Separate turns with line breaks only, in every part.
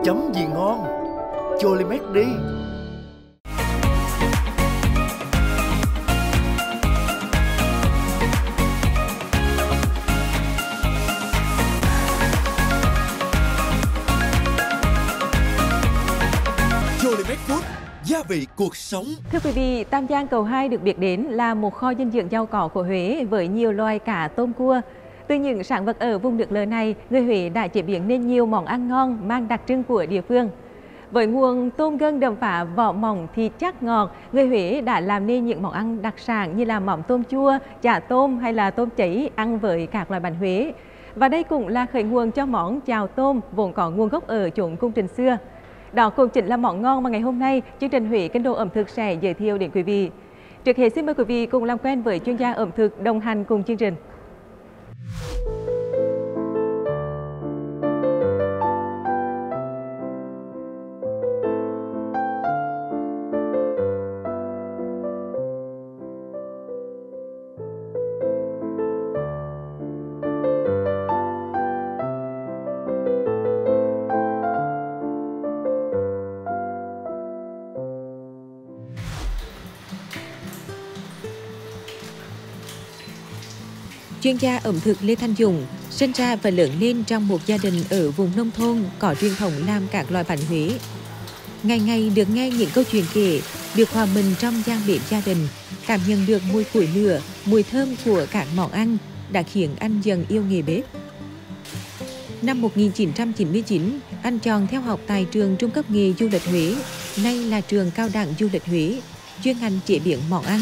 chấm gì ngon, Cholimex đi. Cholimex Food, gia vị cuộc sống.
Thưa quý vị, Tam Giang Cầu 2 được biết đến là một kho dinh dưỡng giàu có của Huế với nhiều loài cá, tôm, cua. Từ những sản vật ở vùng nước lớn này, người Huế đã chế biến nên nhiều món ăn ngon mang đặc trưng của địa phương. Với nguồn tôm gân đầm phá, vỏ mỏng, thịt chắc ngọt, người Huế đã làm nên những món ăn đặc sản như là mắm tôm chua, chả tôm hay là tôm cháy ăn với các loại bánh Huế. Và đây cũng là khởi nguồn cho món chào tôm vốn có nguồn gốc ở chốn cung Trình xưa. Đó cũng chính là món ngon mà ngày hôm nay chương trình Huế Kinh đô ẩm thực sẽ giới thiệu đến quý vị. Trước hết xin mời quý vị cùng làm quen với chuyên gia ẩm thực đồng hành cùng chương trình.
Chuyên gia ẩm thực Lê Thanh Dũng sinh ra và lớn lên trong một gia đình ở vùng nông thôn có truyền thống làm các loại bánh Huế. Ngày ngày được nghe những câu chuyện kể, được hòa mình trong gian bếp gia đình, cảm nhận được mùi củi lửa, mùi thơm của các món ăn đã khiến anh dần yêu nghề bếp. Năm 1999, anh chọn theo học tại trường Trung cấp nghề du lịch Huế, nay là trường Cao đẳng du lịch Huế, chuyên ngành chế biến món ăn.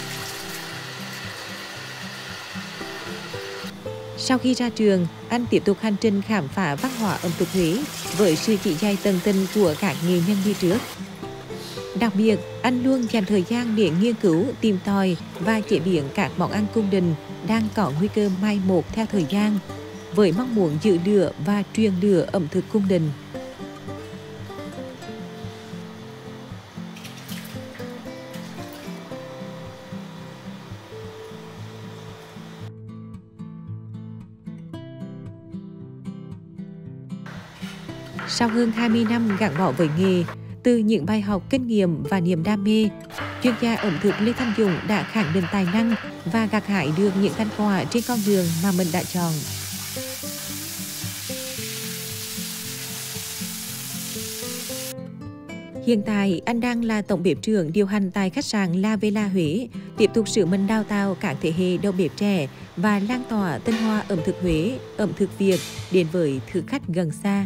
Sau khi ra trường, anh tiếp tục hành trình khám phá văn hóa ẩm thực Huế với sự chỉ dạy tận tình của các nghệ nhân đi trước. Đặc biệt, anh luôn dành thời gian để nghiên cứu, tìm tòi và chế biến các món ăn cung đình đang có nguy cơ mai một theo thời gian, với mong muốn giữ lửa và truyền lửa ẩm thực cung đình. Sau hơn 20 năm gắn bó với nghề, từ những bài học kinh nghiệm và niềm đam mê, chuyên gia ẩm thực Lê Thanh Dũng đã khẳng định tài năng và gặt hái được những thành quả trên con đường mà mình đã chọn. Hiện tại, anh đang là tổng bếp trưởng điều hành tại khách sạn La Vela Huế, tiếp tục sứ mệnh đào tạo các thế hệ đầu bếp trẻ và lan tỏa tinh hoa ẩm thực Huế, ẩm thực Việt đến với thực khách gần xa.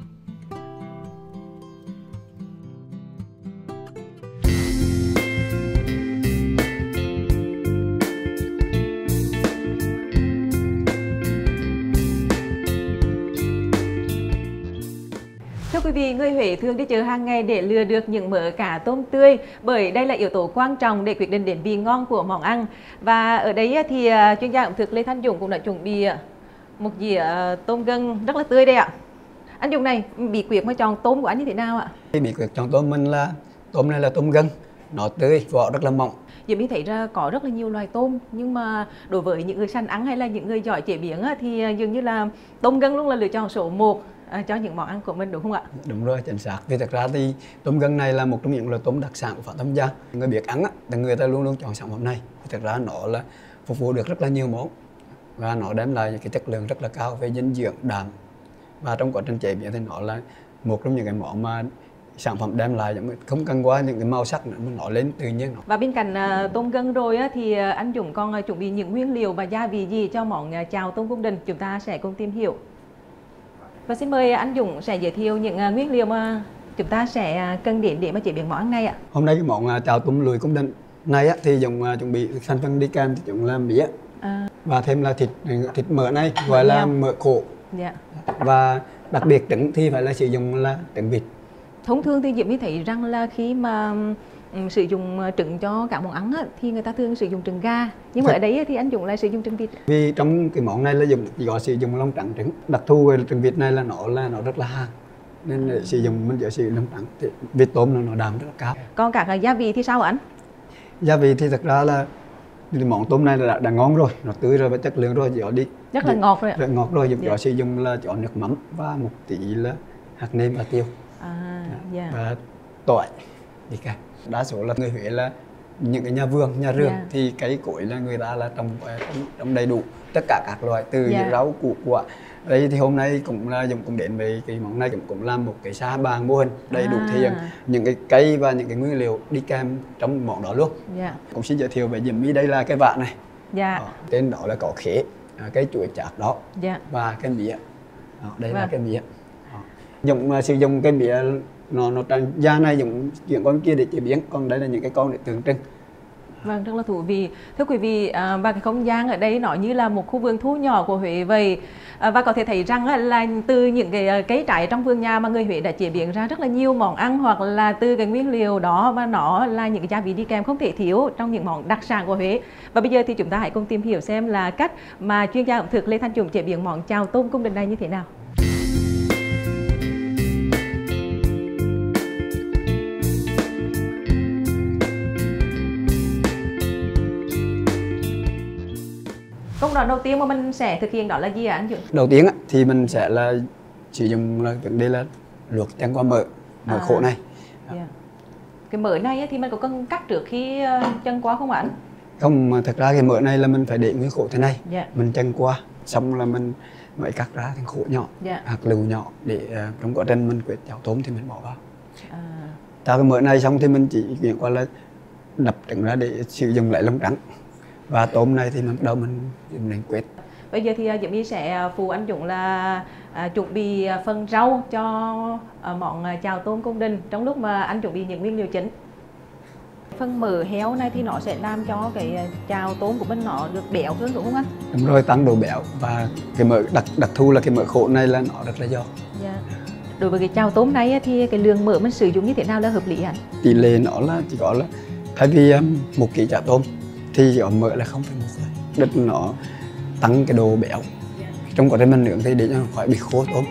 Thưa quý vị, người Huế thường đi chợ hàng ngày để lựa được những mớ cá tôm tươi, bởi đây là yếu tố quan trọng để quyết định đến vị ngon của món ăn. Và ở đây thì chuyên gia ẩm thực Lê Thanh Dũng cũng đã chuẩn bị một dĩa tôm gân rất là tươi đây ạ. Anh Dũng này, bí quyết mà chọn tôm của anh như thế nào ạ?
Bí quyết chọn tôm mình là tôm này là tôm gân, nó tươi, vỏ rất là mỏng.
Giờ mình thấy ra có rất là nhiều loài tôm, nhưng mà đối với những người săn ăn hay là những người giỏi chế biến thì dường như là tôm gân luôn là lựa chọn số 1 cho những món ăn của mình, đúng không ạ?
Đúng rồi, chính xác. Vì thật ra thì tôm gân này là một trong những loại tôm đặc sản của Phạm Tam Giang. Người biết ăn thì người ta luôn luôn chọn sản phẩm này. Thật ra nó là phục vụ được rất là nhiều món và nó đem lại cái chất lượng rất là cao về dinh dưỡng, đạm, và trong quá trình chế biến thì nó là một trong những cái món mà sản phẩm đem lại không cần qua những cái màu sắc nữa mà nó lên tự nhiên.
Và bên cạnh tôm gân rồi thì anh Dũng còn chuẩn bị những nguyên liệu và gia vị gì cho món chào tôm cung đình, chúng ta sẽ cùng tìm hiểu. Và xin mời anh Dũng sẽ giới thiệu những nguyên liệu mà chúng ta sẽ cần đến để mà chế biến món ăn này ạ.
Hôm nay cái món chào tôm lùi cung đình này thì Dũng chuẩn bị thành phần đi kèm thì Dũng làm mía và thêm là thịt mỡ này gọi là mỡ cổ.
Dạ.
Và đặc biệt trứng thì phải là sử dụng là trứng vịt.
Thông thường thì Diễm mới thấy rằng là khi mà sử dụng trứng cho các món ăn thì người ta thường sử dụng trứng gà, nhưng mà ở đấy thì anh Dũng lại sử dụng trứng vịt. Vì
trong cái món này là có sử dụng lông trắng trứng. Đặc thù về trứng vịt này là nó rất là hang, nên để sử dụng mình chỉ sử dụng lông trắng. Thì vịt tôm nó đạm rất là cao.
Còn các gia vị thì sao anh?
Gia vị thì thật ra là món tôm này là đã ngon rồi, nó tươi rồi và chất lượng rồi, chỉ đi
rất là ngọt rồi ạ.
Rất ngọt rồi, chỉ sử dụng là cho nước mắm và một tí là hạt nêm và tiêu.
Dạ.
và tỏi đi kèm. Đa số là người Huế là những cái nhà vườn, nhà rường thì cái củi là người ta là trồng đầy đủ tất cả các loại từ những rau củ quả. Đây thì hôm nay cũng là Dũng cũng đến với cái món này, cũng làm một cái sa bàn mô hình đầy đủ thì những cái cây và những cái nguyên liệu đi kèm trong món đó luôn. Cũng xin giới thiệu với Diễm My, đây là cái vạn này. Trên đó là có khế, cái chuối chát đó và cái mía. Đây là cái mía. Dũng sử dụng cái mía nó trắng da này, dùng chuyện con kia để chế biến, còn đây là những cái con để tượng trưng.
Vâng, rất là thú vị. Thưa quý vị, và cái không gian ở đây nó như là một khu vườn thu nhỏ của Huế vậy. Và có thể thấy rằng là từ những cái cây trái trong vườn nhà mà người Huế đã chế biến ra rất là nhiều món ăn, hoặc là từ cái nguyên liệu đó mà nó là những cái gia vị đi kèm không thể thiếu trong những món đặc sản của Huế. Và bây giờ thì chúng ta hãy cùng tìm hiểu xem là cách mà chuyên gia ẩm thực Lê Thanh Dũng chế biến món chào tôm cung đình này như thế nào. Công đoạn đầu tiên mà mình sẽ thực hiện đó là gì ạ anh Dũng?
Đầu tiên thì mình sẽ là sử dụng là vấn đề là luộc chân qua mỡ khô này.
Cái mỡ này thì mình có cần cắt trước khi chân qua không anh?
Không, mà thật ra cái mỡ này là mình phải để nguyên khô thế này. Mình chân qua xong là mình mới cắt ra thành khổ nhỏ, hạt lựu nhỏ để trong quá trình mình quết cháo tôm thì mình bỏ vào. Ta cái mỡ này xong thì mình chỉ chuyển qua là đập trứng ra để sử dụng lại lông trắng. Và tôm này thì mình bắt đầu mình đánh quết.
Bây giờ thì Diễm My sẽ phụ anh Dũng là chuẩn bị phần rau cho món chào tôm cung đình trong lúc mà anh chuẩn bị những nguyên liệu chính. Phần mỡ heo này thì nó sẽ làm cho cái chào tôm của mình nó được béo hơn đúng không anh?
Đúng rồi, tăng độ béo, và cái mỡ đặc thù là cái mỡ khô này là nó rất là giòn.
Đối với cái chào tôm này thì cái lượng mỡ mình sử dụng như thế nào là hợp lý anh?
Tỷ lệ nó là chỉ có là thay vì 1 kg chả tôm thì chỉ có mỡ là 0,1 thôi. Đất nó tăng cái độ béo trong quá trình mình nướng thì để cho nó khỏi bị khô tôm.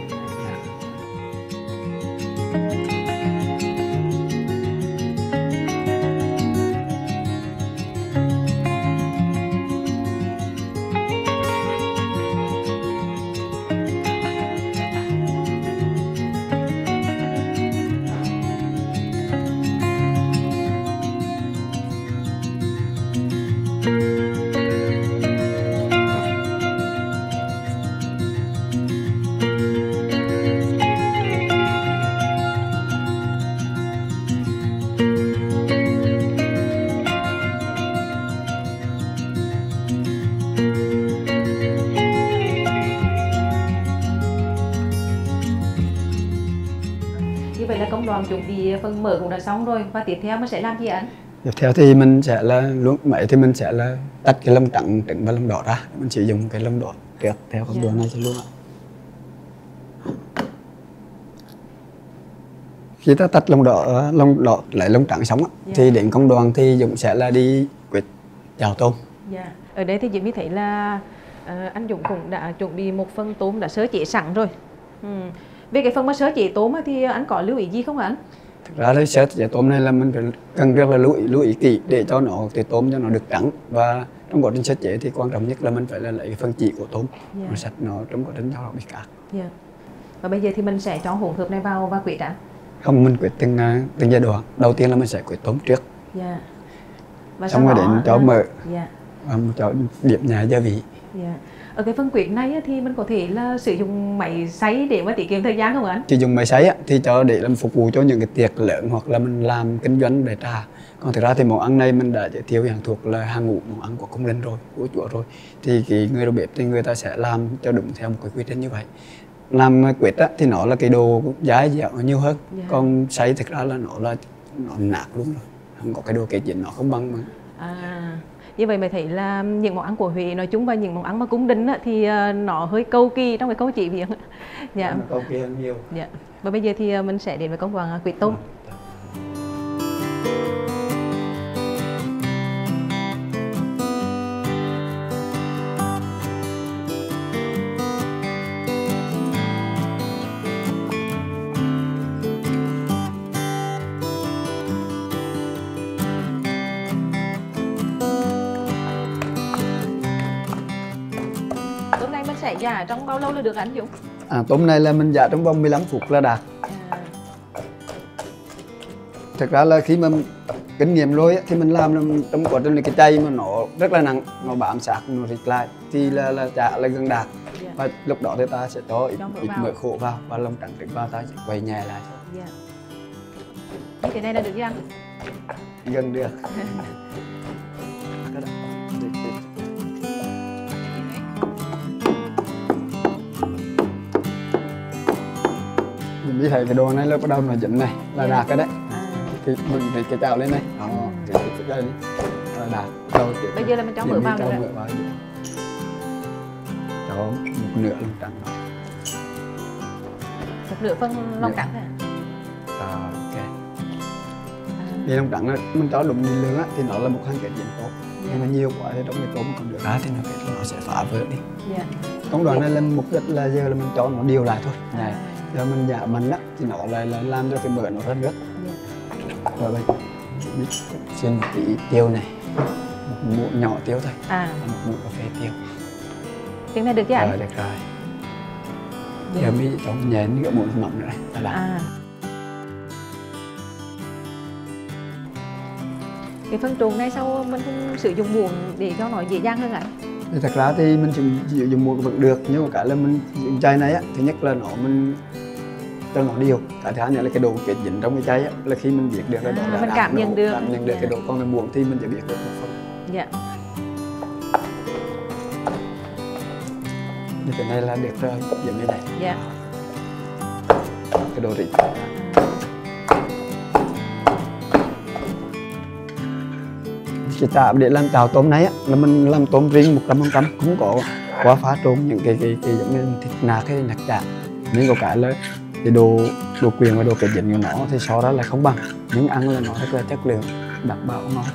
Như vậy là công đoạn chuẩn bị phần mỡ cũng đã xong rồi, và tiếp theo mình sẽ làm gì anh?
Tiếp theo thì mình sẽ là lúc máy thì mình sẽ là tách cái lông trắng trứng và lông đỏ ra. Mình sử dụng cái lông đỏ trước theo công đoạn này cho luôn ạ. Khi ta tách lông đỏ lại lông trắng xong thì đến công đoạn thì Dũng sẽ là đi quết chào tôm.
Ở đây thì Diễm My thấy là anh Dũng cũng đã chuẩn bị một phần tôm đã sơ chế sẵn rồi. Về cái phần mà sơ chế tôm thì anh có lưu ý gì không anh?
Thực ra thì sơ chế tôm này là mình phải cần rất là lưu ý kỹ để cho nó cái tôm cho nó được trắng, và trong quá trình sơ chế thì quan trọng nhất là mình phải là lấy cái phần chỉ của tôm, nó sạch nó trong quá trình cho nó bị cát.
Và bây giờ thì mình sẽ cho hỗn hợp này vào và quết ạ?
Không, mình quết từng giai đoạn. Đầu tiên là mình sẽ quết tôm trước,
và
xong rồi đến cho mỡ,
và
cho điểm nhả gia vị.
Ở cái phần quết này thì mình có thể là sử dụng máy sấy để mà tiết kiệm thời gian không anh?
Sử dụng máy sấy thì để làm phục vụ cho những cái tiệc lớn hoặc là mình làm kinh doanh để trà. Còn thực ra thì món ăn này mình đã giới thiệu hàng thuộc là hàng ngũ món ăn của cung đình rồi, của chúa rồi. Thì cái người đầu bếp thì người ta sẽ làm cho đúng theo một cái quy trình như vậy. Làm quết thì nó là cái đồ dai dẻo nó nhiều hơn. Còn sấy thực ra là nó nát luôn rồi, không có cái đồ kết dính, nó không bằng mà.
Như vậy mới thấy là những món ăn của Huế nói chung và những món ăn mà cung đình thì nó hơi cầu kỳ trong cái câu chế biến.
Cầu kỳ hơn nhiều.
Và bây giờ thì mình sẽ đến với công đoạn quết tôm. Tôm này mình sẽ giả trong bao lâu là được anh Dũng?
Tôm này là mình giả trong vòng 15 phút là đạt. Thực ra là khi mà kinh nghiệm rồi á, thì mình làm trong quá trình cái chay mà nó rất là nặng, nó bám sát, nó rít lại thì là chả là gần đạt. Và lúc đó thì ta sẽ cho ít mỡ khô vào và lòng trắng trứng vào, ta sẽ quay nhẹ lại thôi.
Như thế này là được chưa anh?
Gần được. Mình biết thấy cái đồ này là bắt đầu nó dính này là đạt cái đấy. Thì mình phải cái chảo lên này. Đó, cái đây là đạt.
Bây giờ là mình cho mỡ vào nữa.
Cho một nửa lòng trắng đó.
Một nửa phân lòng trắng thôi.
Ok. Vì lòng trắng mình cho đúng định lượng á thì nó là một hàng kết dính tốt. Nhưng mà nhiều quá thì trong cái tôm còn được ra thì nó sẽ phá vỡ đi. Công đoạn này là mục đích là giờ là mình cho nó đều lại thôi. Này, giờ mình giảm mạnh á thì nó lại là làm cho cái mỡ nó rất rất. Rồi đây, xin tí tiêu này, một muỗng nhỏ tiêu thôi. Một muỗng cà phê tiêu.
Tiếng này được chưa anh?
Được rồi. Giờ mới cho nhẹ nữa muỗng mỏng nữa này. Là
cái phân trộn này sau mình không sử dụng muỗng để cho nó dễ dàng hơn anh?
Thì thật ra thì mình sử dụng muỗng vẫn được, nhưng mà cái là mình dùng chai này á, thứ nhất là mình cho nó đều, cái thứ hai nữa là cái độ kết dính trong cái chai á, là khi mình biết được là đó
mình cảm nhận được
cái độ, còn cái muỗng thì mình chỉ biết được một phần. Như thế này là được rồi, giống như này. Cái độ rỉ. Cái chảo để làm chảo tôm này á, là mình làm tôm riêng 100%, không có quá pha trộn những cái giống như thịt nạc hay nạc chả. Nhưng có cái là cái độ quyền và độ kết dính của nó thì so ra là không bằng, nhưng ăn là nó rất là chất lượng, đảm bảo ngon.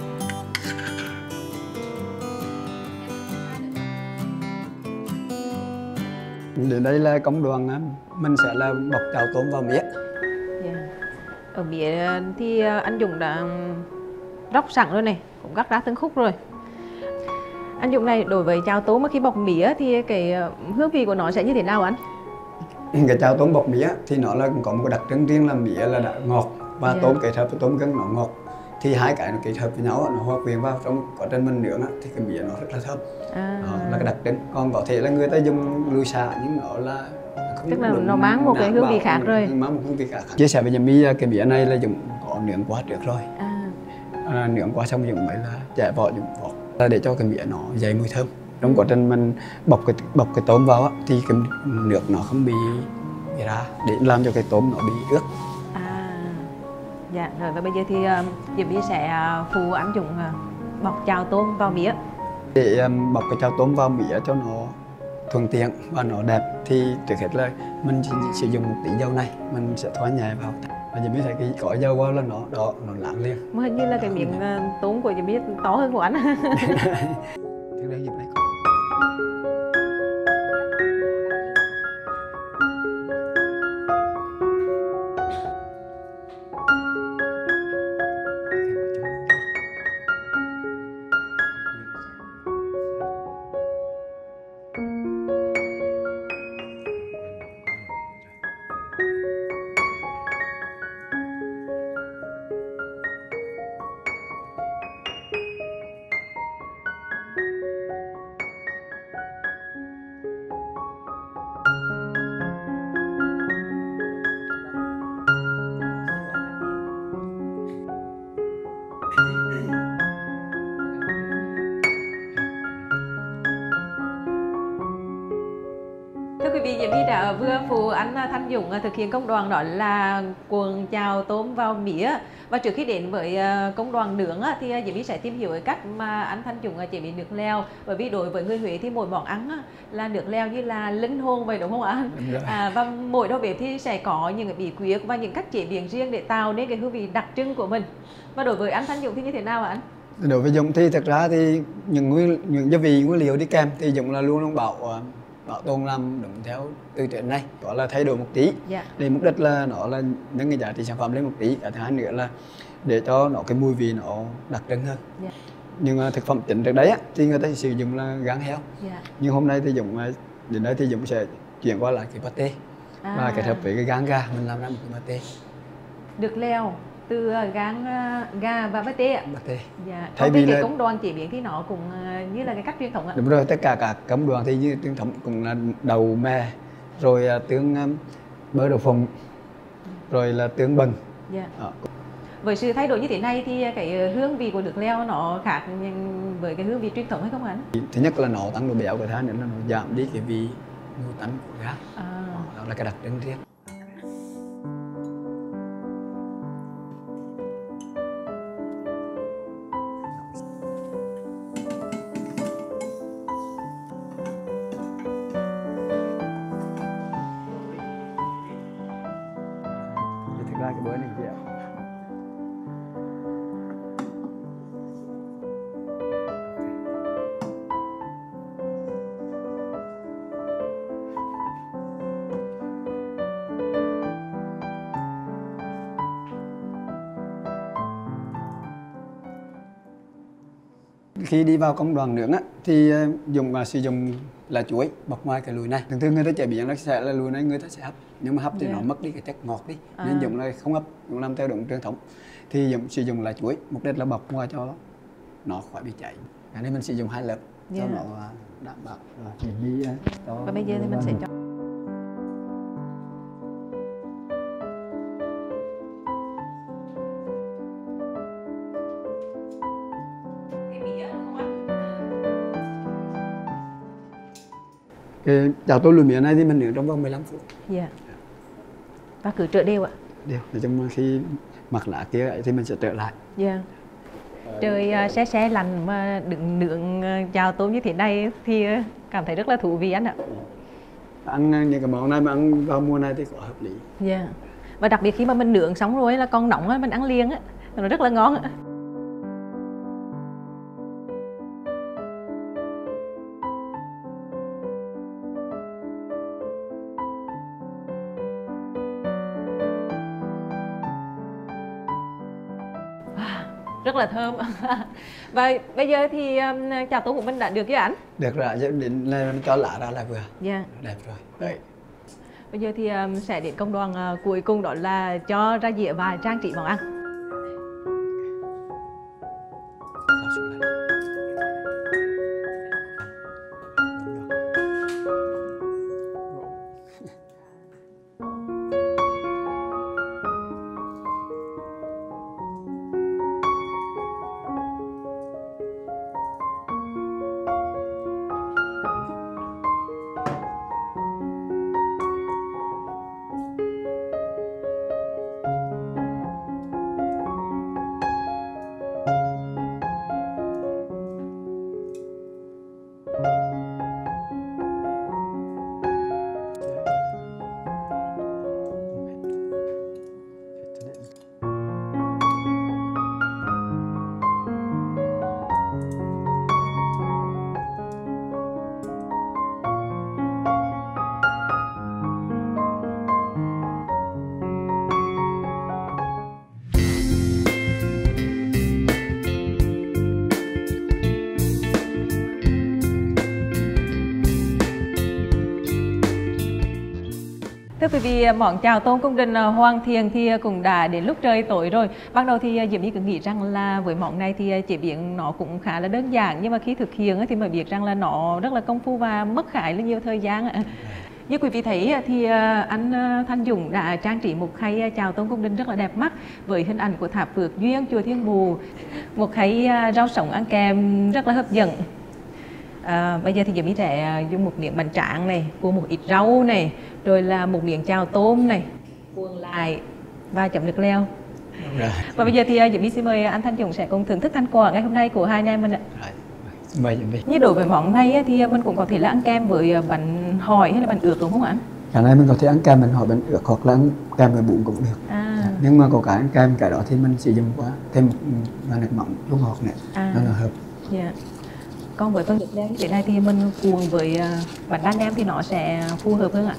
Đến đây là công đoạn mình sẽ là bọc chảo tôm vào mía.
Ở mía thì anh Dũng đã róc sẵn rồi này, cũng cắt ra từng khúc rồi. Anh Dũng này, đối với chảo tôm mà khi bọc mía thì cái hương vị của nó sẽ như thế nào anh?
Cái chảo tôm bọc mía thì nó là có một cái đặc trưng riêng là mía là đã ngọt và tôm kết hợp với tôm gân nó ngọt, thì hai cái nó kết hợp với nhau nó hòa quyện vào trong quá trình mình nướng thì cái mía nó rất là thơm. Đó là cái đặc trưng. Còn có thể là người ta dùng lùi xả nhưng nó là không,
tức là nó mang một cái hương vị khác rồi.
Mang một hương vị khác. Chia sẻ với Demi cái mía này là dùng có nướng qua trước rồi. Nướng qua xong dùng mới là chẻ vỏ, dùng vỏ là để cho cái mía nó dậy mùi thơm. Trong quá trình mình bọc cái tôm vào á, thì cái nước nó không bị ra để làm cho cái tôm nó bị ướt.
Dạ rồi, và bây giờ thì Demi sẽ phụ anh Dũng bọc chảo tôm vào mía.
Để bọc cái chảo tôm vào mía cho nó thuận tiện và nó đẹp thì trước hết là mình sử dụng một tí dầu này, mình sẽ thoa nhẹ vào và Demi thấy cái cõi dầu vào là nó láng liền.
Mà hình như là cái miếng tôm của Demi to hơn của anh.
Trước đây dịp này
Thưa quý vị, Demi đã vừa phụ anh Thanh Dũng thực hiện công đoạn đó là cuộn chảo tôm vào mía. Và trước khi đến với công đoạn nướng thì Demi sẽ tìm hiểu cái cách mà anh Thanh Dũng chế biến nước lèo. Bởi vì đối với người Huế thì mỗi món ăn là nước lèo như là linh hồn vậy, đúng không ạ anh? Và mỗi đầu bếp thì sẽ có những cái bí quyết và những cách chế biến riêng để tạo nên cái hương vị đặc trưng của mình. Và đối với anh Thanh Dũng thì như thế nào ạ anh?
Đối với Dũng thì thật ra thì những gia vị nguyên liệu đi kèm thì Dũng là luôn bảo tồn làm đúng theo từ trước này, đó là thay đổi một tí. Để mục đích là nó là nâng cái giá trị sản phẩm lên một tí, cái thứ hai nữa là để cho nó cái mùi vị nó đặc trưng hơn. Nhưng mà thực phẩm chính trước đấy thì người ta sử dụng là gan heo. Nhưng hôm nay thì Dũng đến đây thì Dũng sẽ chuyển qua lại cái pate và kết hợp với cái gan gà mình làm ra một cái pate.
Nước lèo từ gan gà và pate ạ.
Pate.
Dạ.
Thay
Còn
vì
cái
là-
công đoạn chế biến thì nó cũng như là cái cách truyền thống ạ.
Đúng rồi, tất cả các công đoạn thì như truyền thống cũng là đậu mè, rồi tương bơ đậu phộng, rồi là tương bần.
Dạ.
Đó.
Với sự thay đổi như thế này thì cái hương vị của nước leo nó khác với cái hương vị truyền thống hay không anh?
Thứ nhất là nó tăng độ béo của than, nữa là nó giảm đi cái vị mùi tanh của gà. Đó là cái đặc trưng riêng. Thì thực ra cái bữa này chị ạ, khi đi vào công đoạn nướng á, thì sử dụng là chuối bọc ngoài cái lùi này. Thường thường người ta chế biến nó sẽ là lùi này người ta sẽ hấp, nhưng mà hấp thì nó mất đi cái chất ngọt đi, nên dùng là không hấp, dùng làm theo đúng truyền thống. Thì sử dụng là chuối, mục đích là bọc ngoài cho nó khỏi bị cháy. Cái này mình sử dụng 2 lớp cho nó đảm bảo đi.
Và bây giờ thì mình sẽ cho
cái chảo tôm lùi mía này thì mình nướng trong vòng 15 phút.
dạ. Và cứ trộn đều ạ.
Đều, nói chung là khi mặc lá kia ấy thì mình sẽ trở lại.
Dạ. Trời se lạnh mà đựng nướng chào tôm như thế này thì cảm thấy rất là thú vị anh ạ.
Ăn những cái món này mà ăn vào mùa này thì có hợp lý.
Dạ. Và đặc biệt khi mà mình nướng xong rồi là còn nóng á, mình ăn liền á, nó rất là ngon ạ. Rất là thơm. Và bây giờ thì chào tôm của mình đã được chưa anh?
Được rồi, đến là cho lá ra là vừa.
Dạ.
Đẹp rồi. Đấy.
Bây giờ thì sẽ đến công đoạn cuối cùng, đó là cho ra dĩa và trang trí món ăn.
Cho xuống lại.
Thưa quý vị, món chào tôm cung đình hoàn thiện thì cũng đã đến lúc trời tối rồi. Ban đầu thì Diễm My cứ nghĩ rằng là với món này thì chế biến nó cũng khá là đơn giản, nhưng mà khi thực hiện thì mới biết rằng là nó rất là công phu và mất khá là nhiều thời gian. Như quý vị thấy thì anh Thanh Dũng đã trang trí một khay chào tôm cung đình rất là đẹp mắt với hình ảnh của tháp Phước Duyên, chùa Thiên Mù, một khay rau sống ăn kèm rất là hấp dẫn. Bây giờ thì Diễm My sẽ dùng một miếng bánh tráng này, cuốn một ít rau này, rồi là một miếng chào tôm này, cuốn lại và chấm nước leo.
Rồi.
Và bây giờ thì Diễm My xin mời anh Thanh Dũng sẽ cùng thưởng thức thành quả ngày hôm nay của hai anh em mình ạ.
Rồi. Mời Diễm My.
Như đối với món này thì mình cũng có thể là ăn kem với bánh hỏi hay là bánh ướt đúng không ạ?
Cái này mình có thể ăn kem mình hỏi bánh ướt hoặc là ăn kem với bún cũng được. Nhưng mà có cái ăn kem cái đó thì mình sử dụng quá thêm một nước mắm chút ngọt này, nó là hợp.
Dạ. Còn với phần nước leo như thế này thì mình cuồng với bánh đa nem thì nó sẽ phù hợp hơn ạ.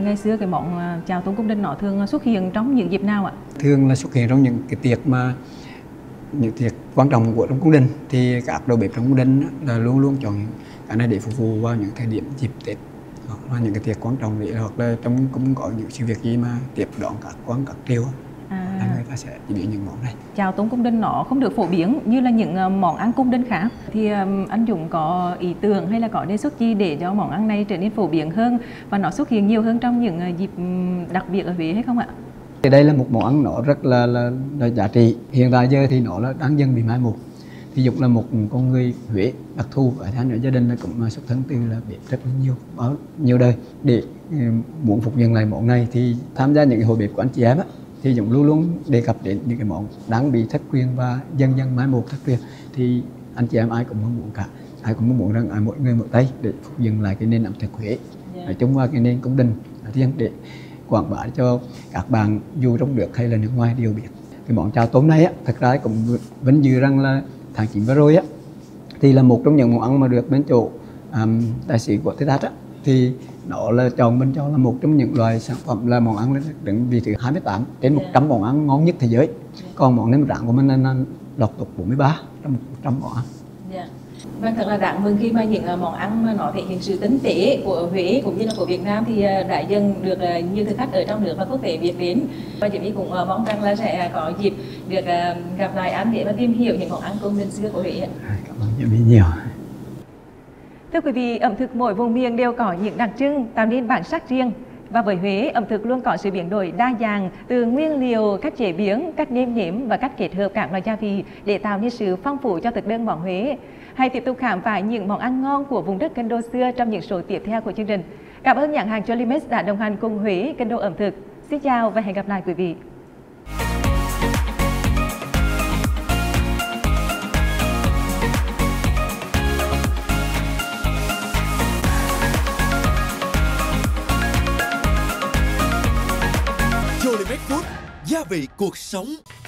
Ngày xưa cái món cháo tôm cung đình nó thường xuất hiện trong những dịp nào ạ?
Thường là xuất hiện trong những cái tiệc mà những tiệc quan trọng của trong cung đình, thì các đầu bếp trong cung đình là luôn luôn chọn cái này để phục vụ vào những thời điểm dịp Tết hoặc là những cái tiệc quan trọng, để hoặc là trong cũng có những sự việc gì mà tiếp đón các quan các triều là người ta sẽ chế biến những món này.
Cháo tôm cung đình nó không được phổ biến như là những món ăn cung đình khác, thì anh Dũng có ý tưởng hay là có đề xuất gì để cho món ăn này trở nên phổ biến hơn và nó xuất hiện nhiều hơn trong những dịp đặc biệt ở Huế hay không ạ?
Thì đây là một món ăn nó rất là giá trị. Hiện tại giờ thì nó là đang dần bị mai một. Thì Dũng là một con người Huế đặc thù, ở thân ở gia đình là cũng xuất thân từ là bếp rất là nhiều đời. Để muốn phục dựng lại món này thì tham gia những cái hội bếp của anh chị em á, thì Dũng luôn luôn đề cập đến những cái món đang bị thất truyền và dần dần mai một thất truyền. Thì anh chị em ai cũng mong muốn cả, ai cũng mong muốn rằng mỗi người một tay để phục dựng lại cái nền ẩm thực Huế, nói chung là cái nền cung đình riêng, để quảng bá cho các bạn dù trong nước hay là nước ngoài đều biết. Cái món cháo tôm này á, thật ra cũng vinh dự rằng là tháng 9 vừa rồi á, thì là một trong những món ăn mà được bên chỗ đại sứ của Tết á, thì nó là chọn bên cho là một trong những loại sản phẩm là món ăn đứng vị thứ 28 trên 100 món ăn ngon nhất thế giới. Còn món nem rang của mình là lọt top 43 trong 100 món ăn.
Vâng, thật là đáng mừng khi mà những món ăn mà nó thể hiện sự tinh tế của Huế cũng như là của Việt Nam thì đã dần được nhiều thực khách ở trong nước và quốc tế biết đến. Và Diễm My cũng mong rằng là sẽ có dịp được gặp lại anh để mà tìm hiểu những món ăn cung đình xưa của Huế.
Cảm ơn Diễm My nhiều.
Thưa quý vị, ẩm thực mỗi vùng miền đều có những đặc trưng tạo nên bản sắc riêng. Và với Huế, ẩm thực luôn có sự biến đổi đa dạng từ nguyên liệu, cách chế biến, cách nêm nếm và cách kết hợp các loại gia vị để tạo nên sự phong phú cho thực đơn món Huế. Hãy tiếp tục khám phá những món ăn ngon của vùng đất Kinh Đô xưa trong những số tiếp theo của chương trình. Cảm ơn nhãn hàng Jolimex đã đồng hành cùng Huế, Kinh Đô ẩm thực. Xin chào và hẹn gặp lại quý vị.
Jolimex Food, gia vị cuộc sống.